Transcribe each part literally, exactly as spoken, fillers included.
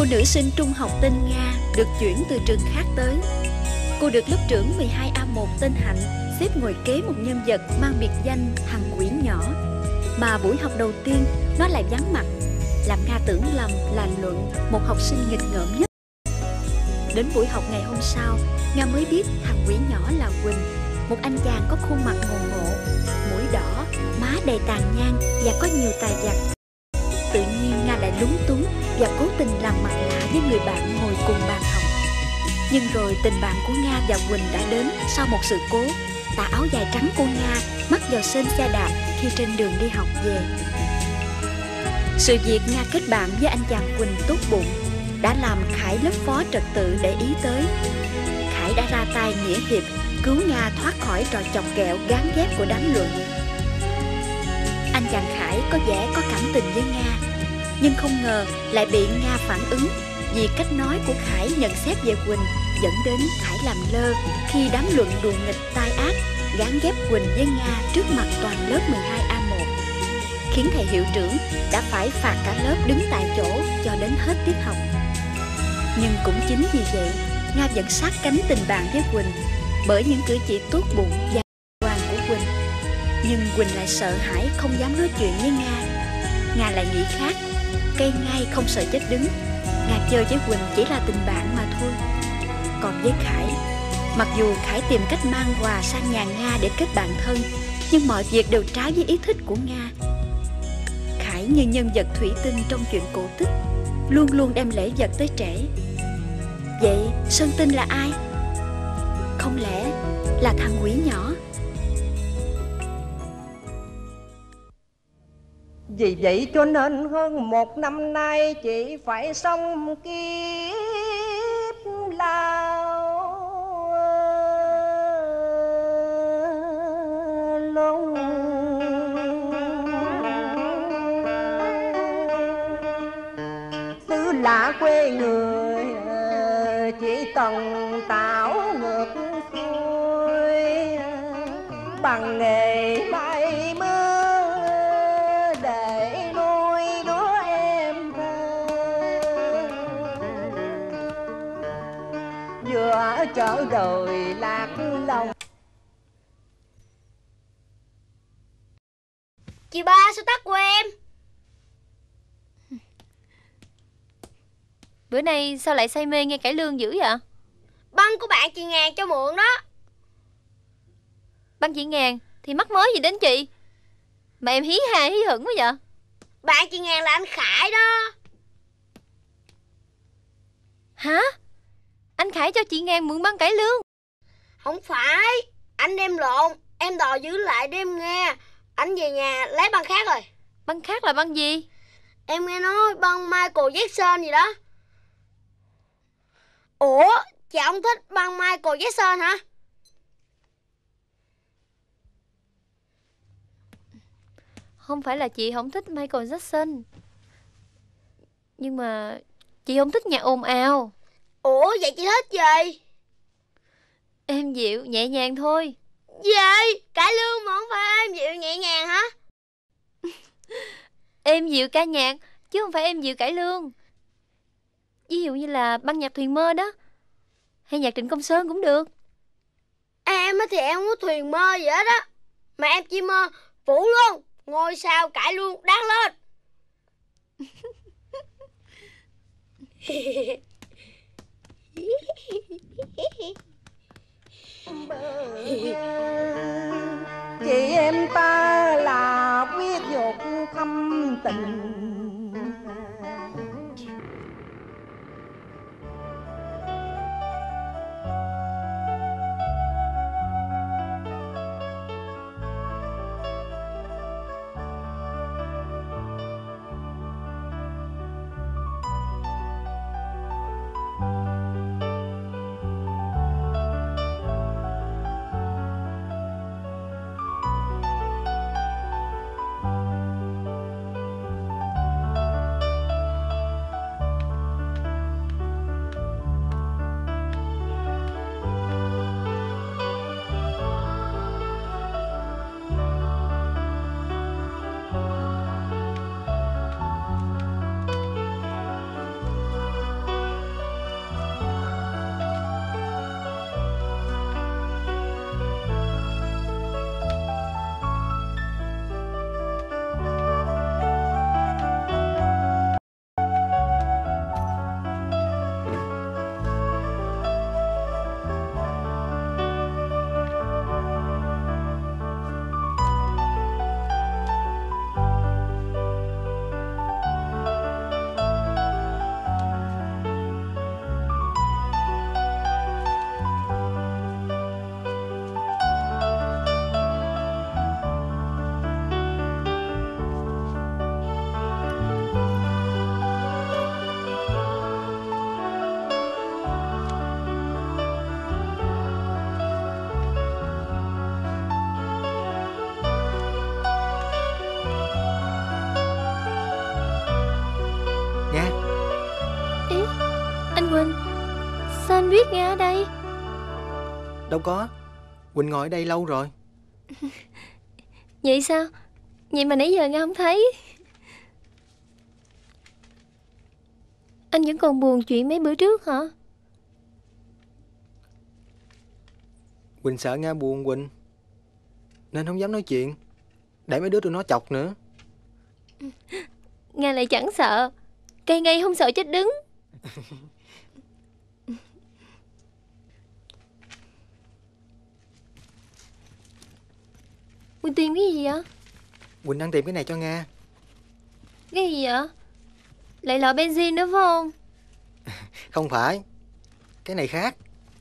Cô nữ sinh trung học tên Nga được chuyển từ trường khác tới. Cô được lớp trưởng mười hai A một tên Hạnh xếp ngồi kế một nhân vật mang biệt danh thằng quỷ nhỏ, mà buổi học đầu tiên nó lại vắng mặt, làm Nga tưởng lầm là Luận, một học sinh nghịch ngợm nhất. Đến buổi học ngày hôm sau, Nga mới biết thằng quỷ nhỏ là Quỳnh, một anh chàng có khuôn mặt ngộ ngộ, mũi đỏ, má đầy tàn nhang và có nhiều tài vặt. Tự nhiên Nga lại lúng túng và cố tình làm mặt lạ với người bạn ngồi cùng bàn học. Nhưng rồi tình bạn của Nga và Quỳnh đã đến sau một sự cố. Tà áo dài trắng của Nga mắc vào sên xe đạp khi trên đường đi học về. Sự việc Nga kết bạn với anh chàng Quỳnh tốt bụng đã làm Khải lớp phó trật tự để ý tới. Khải đã ra tay nghĩa hiệp cứu Nga thoát khỏi trò chọc ghẹo gán ghép của đám Luận. Anh chàng Khải có vẻ có cảm tình với Nga, nhưng không ngờ lại bị Nga phản ứng vì cách nói của Khải nhận xét về Quỳnh, dẫn đến Khải làm lơ khi đám Luận đùa nghịch tai ác gán ghép Quỳnh với Nga trước mặt toàn lớp mười hai A một, khiến thầy hiệu trưởng đã phải phạt cả lớp đứng tại chỗ cho đến hết tiết học. Nhưng cũng chính vì vậy, Nga vẫn sát cánh tình bạn với Quỳnh bởi những cử chỉ tốt bụng và ngoan của Quỳnh. Nhưng Quỳnh lại sợ hãi không dám nói chuyện với Nga. Nga lại nghĩ khác, cây ngay không sợ chết đứng. Nga chơi với Quỳnh chỉ là tình bạn mà thôi. Còn với Khải, mặc dù Khải tìm cách mang quà sang nhà Nga để kết bạn thân, nhưng mọi việc đều trái với ý thích của Nga. Khải như nhân vật thủy tinh trong chuyện cổ tích, luôn luôn đem lễ vật tới trễ. Vậy Sơn Tinh là ai? Không lẽ là thằng quỷ nhỏ? Vì vậy cho nên hơn một năm nay chị phải sống kiếp lao lông. Xứ lạ quê người chỉ tần tảo ngược xuôi, bằng nghề may mơ để nuôi đứa em thơ. Vừa trở đời lạc lòng. Chị ba, sao tắt của em? Bữa nay sao lại say mê nghe cải lương dữ vậy? Băng của bạn chị Ngàn cho mượn đó. Băng chị Ngàn thì mắc mới gì đến chị mà em hí hà hí hửng quá vậy? Bạn chị Ngàn là anh Khải đó. Hả? Anh Khải cho chị Ngàn mượn băng cải lương? Không phải, anh đem lộn. Em đòi giữ lại để em nghe. Anh về nhà lấy băng khác rồi. Băng khác là băng gì? Em nghe nói băng Michael Jackson gì đó. Ủa, chị không thích băng Michael Jackson hả? Không phải là chị không thích Michael Jackson, nhưng mà chị không thích nhạc ồn ào. Ủa, vậy chị thích gì? Êm dịu, nhẹ nhàng thôi. Gì? Cải lương mà không phải êm dịu nhẹ nhàng hả? Êm dịu ca nhạc chứ không phải êm dịu cải lương. Ví dụ như là băng nhạc Thuyền Mơ đó, hay nhạc Trịnh Công Sơn cũng được. Em thì em không có thuyền mơ gì hết á, mà em chỉ mơ phủ luôn ngôi sao cải lương đáng lên. Chị em ta là quyết dục thâm tình. biết Nga ở đây? Đâu có, Quỳnh ngồi ở đây lâu rồi. Vậy sao? Vậy mà nãy giờ Nga không thấy. Anh vẫn còn buồn chuyện mấy bữa trước hả? Quỳnh sợ Nga buồn Quỳnh, nên không dám nói chuyện, để mấy đứa tụi nó chọc nữa. Nga lại chẳng sợ, cây ngay không sợ chết đứng. Quỳnh tìm cái gì vậy? Quỳnh đang tìm cái này cho Nga. Cái gì vậy? Lại lọ benzin nữa phải không? Không phải, cái này khác.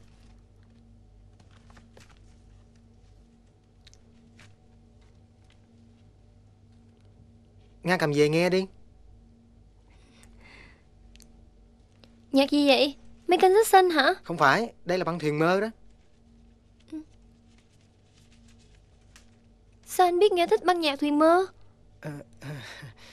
Nga cầm về nghe đi. Nhạc gì vậy? Mấy cánh sách xanh hả? Không phải, đây là băng thuyền mơ đó. Sao anh biết Nga thích băng nhạc thuyền mơ? À, à...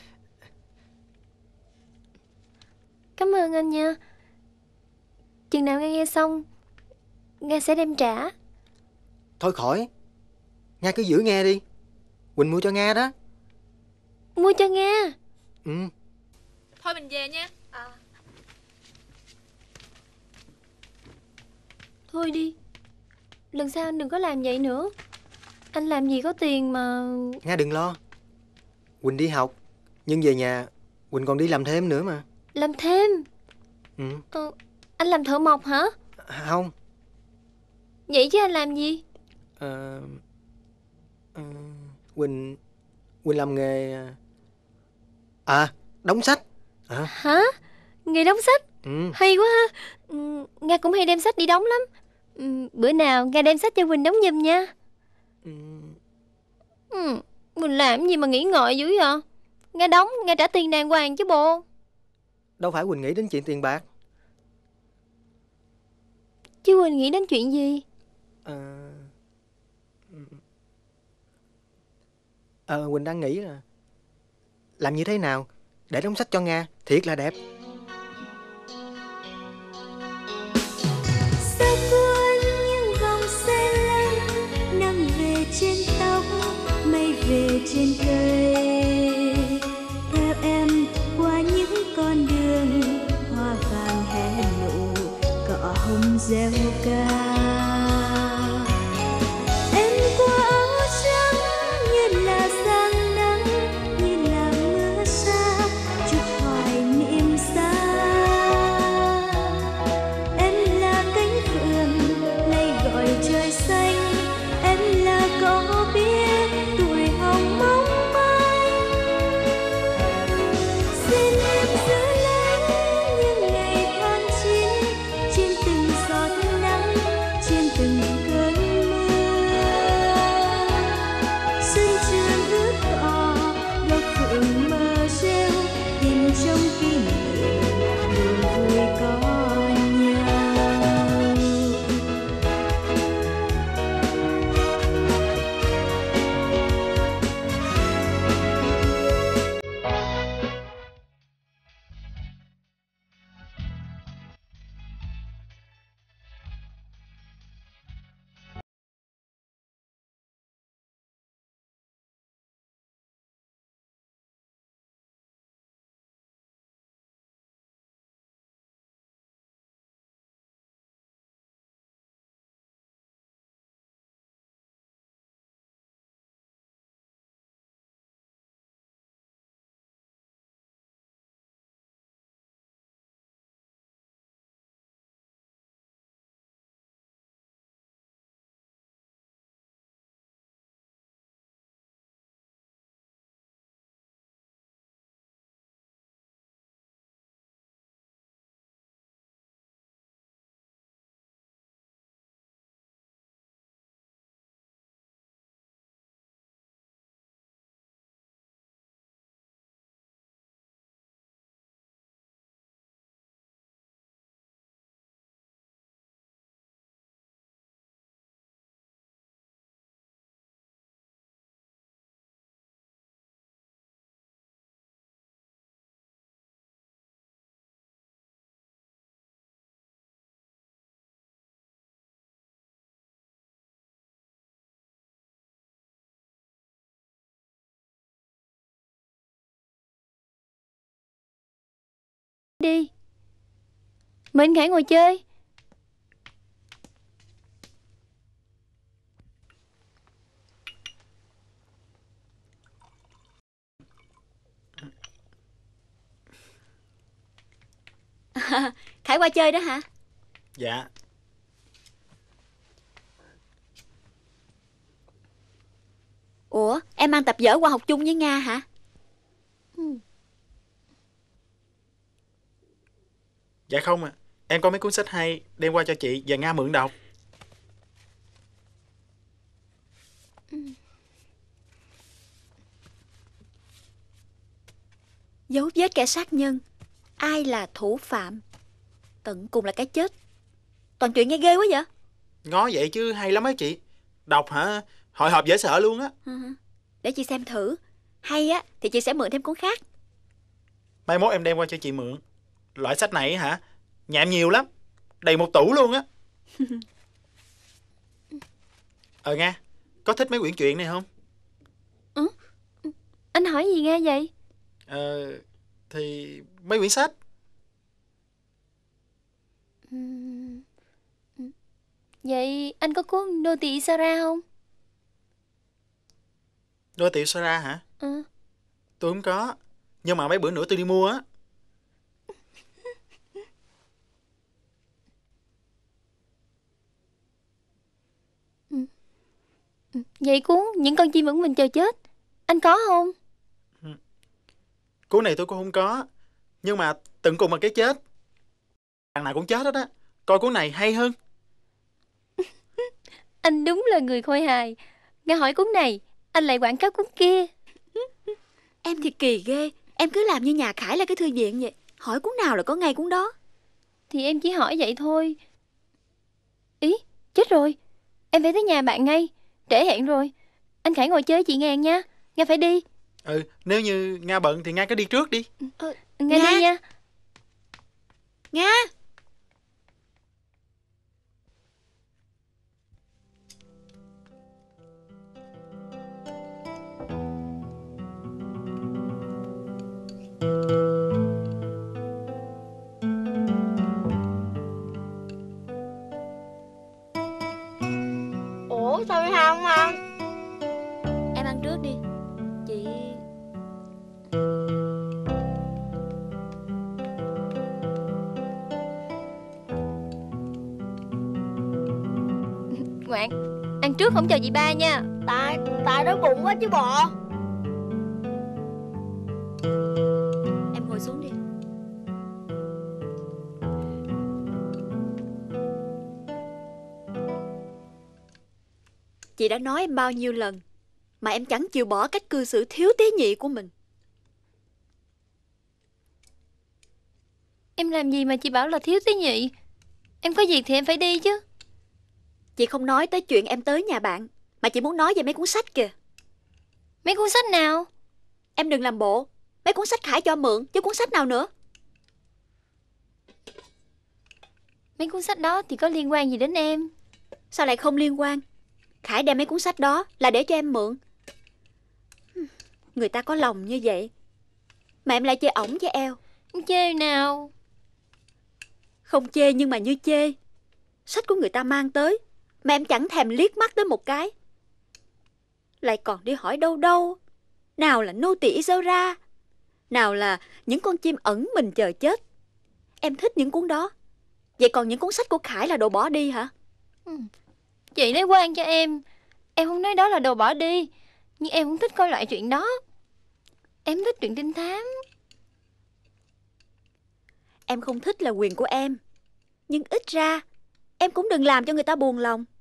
Cảm ơn anh nha. Chừng nào Nga nghe xong, Nga sẽ đem trả. Thôi khỏi, Nga cứ giữ nghe đi. Quỳnh mua cho Nga đó. Mua cho Nga? Ừ. Thôi mình về nha. À. Thôi đi, lần sau anh đừng có làm vậy nữa. Anh làm gì có tiền mà... Nga đừng lo, Quỳnh đi học, nhưng về nhà Quỳnh còn đi làm thêm nữa mà. Làm thêm? Ừ. Ờ, anh làm thợ mộc hả? Không. Vậy chứ anh làm gì? Ờ... Ờ... Quỳnh... Quỳnh làm nghề... À, đóng sách. À. Hả? Nghề đóng sách? Ừ. Hay quá ha. Ừ, Nga cũng hay đem sách đi đóng lắm. Ừ, bữa nào Nga đem sách cho Quỳnh đóng giùm nha. Ừ. Ừ, Quỳnh làm gì mà nghĩ ngợi dữ vậy? Nga đóng, Nga trả tiền đàng hoàng chứ bộ. Đâu phải Quỳnh nghĩ đến chuyện tiền bạc. Chứ Quỳnh nghĩ đến chuyện gì? Ờ... Ờ, Quỳnh đang nghĩ là làm như thế nào để đóng sách cho Nga thiệt là đẹp. Sao cuốn những vòng xe lăn, nắng về trên tóc, mây về trên cây. Theo em qua những con đường, hoa vàng hé nụ, cỏ hồng reo ca. Em qua áo trắng như là sáng nắng, như là mưa xa, chút hoài niệm xa. Em là cánh phượng lay gọi trời xanh, em là cỏ biếc tuổi hồng mong manh. Mời anh Khải ngồi chơi. À, Khải qua chơi đó hả? Dạ. Ủa, em mang tập vở qua học chung với Nga hả? Dạ không à. Em có mấy cuốn sách hay đem qua cho chị và Nga mượn đọc. Dấu vết kẻ sát nhân, ai là thủ phạm, tận cùng là cái chết. Toàn chuyện nghe ghê quá vậy. Ngó vậy chứ hay lắm á chị. Đọc hả? Hồi hộp dễ sợ luôn á. Để chị xem thử. Hay á thì chị sẽ mượn thêm cuốn khác. Mai mốt em đem qua cho chị mượn. Loại sách này hả? Nhà em nhiều lắm. Đầy một tủ luôn á. Ờ Nga, có thích mấy quyển truyện này không? Ừ. Anh hỏi gì Nga vậy? Ờ, thì mấy quyển sách. Vậy anh có cuốn Nô tỳ Isara không? Đôi tiểu Sara hả? Ừ. Tôi không có. Nhưng mà mấy bữa nữa tôi đi mua á. Vậy cuốn Những con chim ẩn mình chờ chết, anh có không? Cuốn này tôi cũng không có. Nhưng mà tận cùng là cái chết. Thằng nào cũng chết hết á. Coi cuốn này hay hơn. Anh đúng là người khôi hài. Nga hỏi cuốn này, anh lại quảng cáo cuốn kia. Em thì kỳ ghê. Em cứ làm như nhà Khải là cái thư viện vậy. Hỏi cuốn nào là có ngay cuốn đó. Thì em chỉ hỏi vậy thôi. Ý, chết rồi. Em phải tới nhà bạn ngay. Trễ hẹn rồi. Anh Khải ngồi chơi chị Ngàn nha. Nga phải đi. Ừ, nếu như Nga bận thì Nga cứ đi trước đi. Ờ, Nga, Nga. đi nha. Nga. Ủa sao đi không ăn? Em ăn trước đi. Chị... Ngoạn, ăn trước không chờ chị ba nha. Tại tại đói bụng quá chứ bộ. Em ngồi xuống đi. Chị đã nói em bao nhiêu lần mà em chẳng chịu bỏ cách cư xử thiếu tế nhị của mình. Em làm gì mà chị bảo là thiếu tế nhị? Em có việc thì em phải đi chứ. Chị không nói tới chuyện em tới nhà bạn, mà chị muốn nói về mấy cuốn sách kìa. Mấy cuốn sách nào? Em đừng làm bộ. Mấy cuốn sách Khải cho mượn chứ cuốn sách nào nữa. Mấy cuốn sách đó thì có liên quan gì đến em? Sao lại không liên quan? Khải đem mấy cuốn sách đó là để cho em mượn. Người ta có lòng như vậy mà em lại chê ổng với eo. Chê nào? Không chê nhưng mà như chê. Sách của người ta mang tới mà em chẳng thèm liếc mắt tới một cái. Lại còn đi hỏi đâu đâu. Nào là Nô tỳ Isara, nào là Những con chim ẩn mình chờ chết. Em thích những cuốn đó. Vậy còn những cuốn sách của Khải là đồ bỏ đi hả? Chị nói quan cho em. Em không nói đó là đồ bỏ đi, nhưng em không thích coi loại chuyện đó. Em thích truyện trinh thám. Em không thích là quyền của em, nhưng ít ra em cũng đừng làm cho người ta buồn lòng.